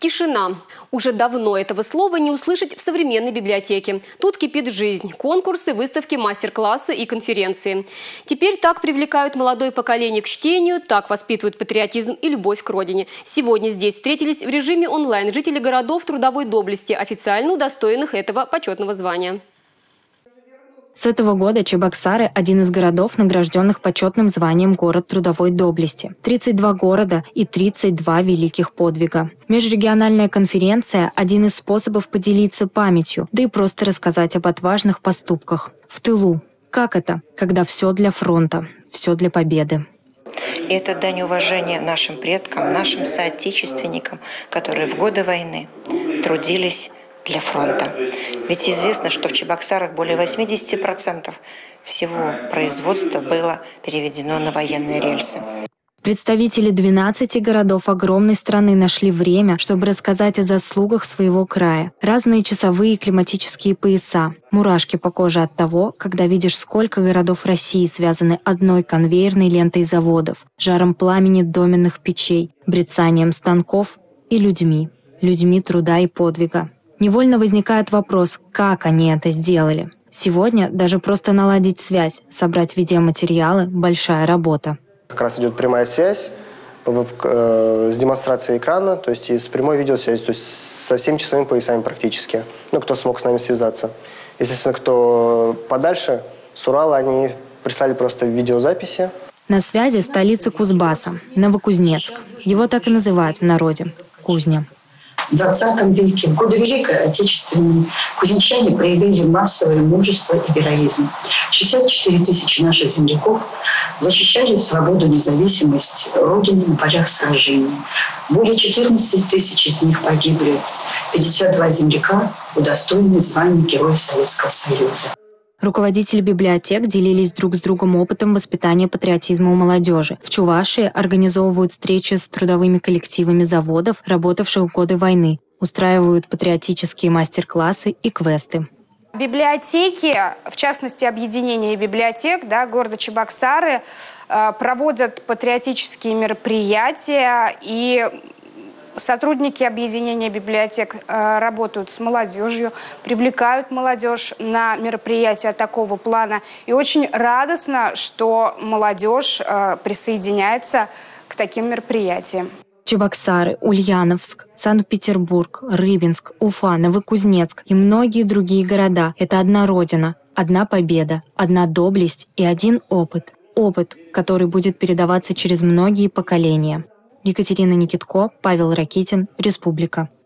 Тишина. Уже давно этого слова не услышать в современной библиотеке. Тут кипит жизнь. Конкурсы, выставки, мастер-классы и конференции. Теперь так привлекают молодое поколение к чтению, так воспитывают патриотизм и любовь к родине. Сегодня здесь встретились в режиме онлайн жители городов трудовой доблести, официально удостоенных этого почетного звания. С этого года Чебоксары – один из городов, награжденных почетным званием «Город трудовой доблести». 32 города и 32 великих подвига. Межрегиональная конференция – один из способов поделиться памятью, да и просто рассказать об отважных поступках. В тылу. Как это, когда все для фронта, все для победы? Это дань уважения нашим предкам, нашим соотечественникам, которые в годы войны трудились для фронта. Ведь известно, что в Чебоксарах более 80% всего производства было переведено на военные рельсы. Представители 12 городов огромной страны нашли время, чтобы рассказать о заслугах своего края. Разные часовые и климатические пояса. Мурашки по коже от того, когда видишь, сколько городов России связаны одной конвейерной лентой заводов, жаром пламени доменных печей, брецанием станков и людьми. Людьми труда и подвига. Невольно возникает вопрос, как они это сделали. Сегодня даже просто наладить связь, собрать видеоматериалы – большая работа. Как раз идет прямая связь с демонстрацией экрана, то есть и с прямой видеосвязью, то есть со всеми часовыми поясами практически. Кто смог с нами связаться. Естественно, кто подальше, с Урала, они прислали просто видеозаписи. На связи столица Кузбасса – Новокузнецк. Его так и называют в народе – Кузня. В 20 веке, в годы Великой Отечественной, кузнечане проявили массовое мужество и героизм. 64 тысячи наших земляков защищали свободу и независимость Родины на полях сражений. Более 14 тысяч из них погибли. 52 земляка удостоены звания Героя Советского Союза. Руководители библиотек делились друг с другом опытом воспитания патриотизма у молодежи. В Чувашии организовывают встречи с трудовыми коллективами заводов, работавших в годы войны. Устраивают патриотические мастер-классы и квесты. Библиотеки, в частности, объединение библиотек города Чебоксары, проводят патриотические мероприятия, и сотрудники объединения библиотек работают с молодежью, привлекают молодежь на мероприятия такого плана. И очень радостно, что молодежь присоединяется к таким мероприятиям. Чебоксары, Ульяновск, Санкт-Петербург, Рыбинск, Уфа, Новокузнецк и многие другие города – это одна родина, одна победа, одна доблесть и один опыт. Опыт, который будет передаваться через многие поколения. Екатерина Никитко, Павел Ракитин, Республика.